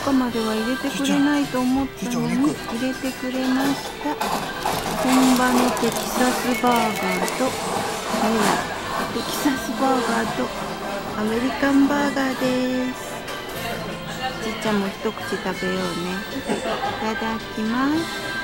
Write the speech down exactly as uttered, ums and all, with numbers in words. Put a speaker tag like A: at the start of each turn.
A: 中までは入れてくれないと思ったのに入れてくれました。本場のテキサスバーガーと、はい、テキサスバーガーとアメリカンバーガーです。ちっちゃんも一口食べようね。いただきます。